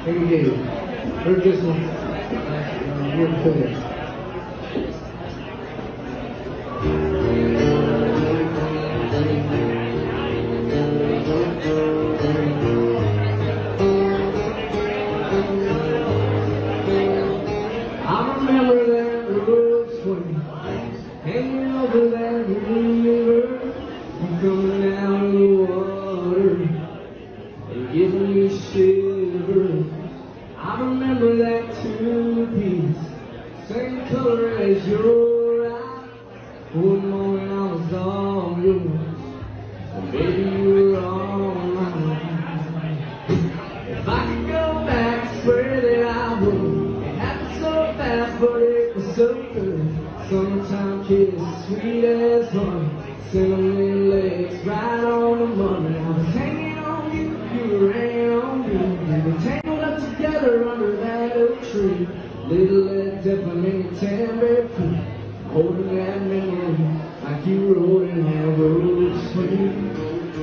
Maybe Gabe. Heard this one. Real fast. I remember that road swing, hanging over that river, and coming out of the water, and giving me shivers. I remember that two-piece, same color as your eyes, one morning I was all yours, and baby you were all mine. If I could go back, I swear that I would. Fast, but it was so good. Summertime kiss, sweet as honey. Cinnamon legs, right on the money. I was hanging on you, you were hanging on me. We were tangled up together under that oak tree. Little Led Zeppelin in your tan bare feet, holding that memory like you were holding that road swing.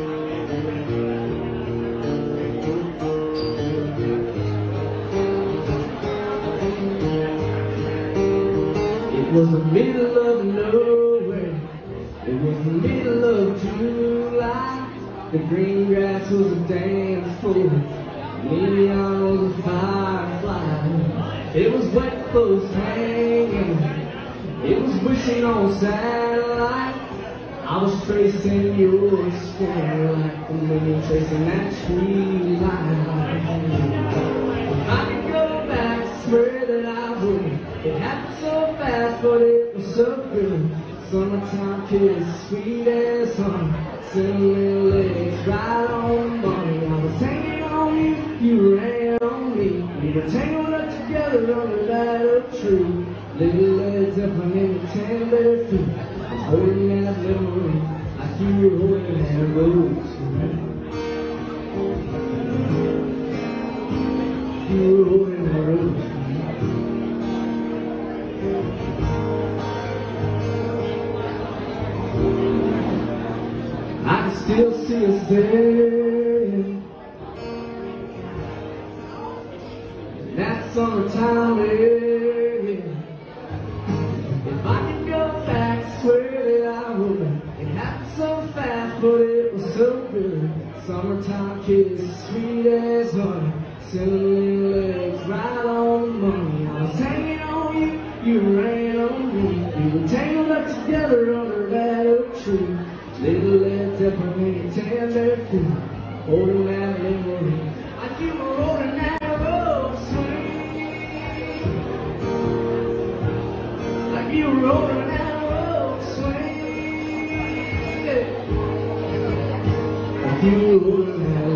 It was the middle of nowhere. It was the middle of July. The green grass was a dance floor. Neon was a firefly. It was wet clothes hanging. It was wishing on satellite. I was tracing your skin like the moon tracing that tree line. If I could go back, I swear that I would. It happened so fast, but it was so good. Summertime kiss, sweet as honey. Cinnamon legs, right on the money. I was hanging on you, you were hanging on me. We were tangled up together under that oak tree. Little Led Zeppelin in your tan bare feet. I'm holding that memory like you were holding that road swing. You were holding that road swing. I can still see us there. That summertime air. If I could go back, I swear that I would. It happened so fast, but it was so good. Summertime kiss, sweet as honey. Cinnamon legs, right on the money. I was hanging on you, you were hanging on me. We were tangled up together under that oak tree. Little Led Zeppelin in your tan bare feet, holding that memory like you were holding that road swing. Like you were holding that road swing. Like you were holding that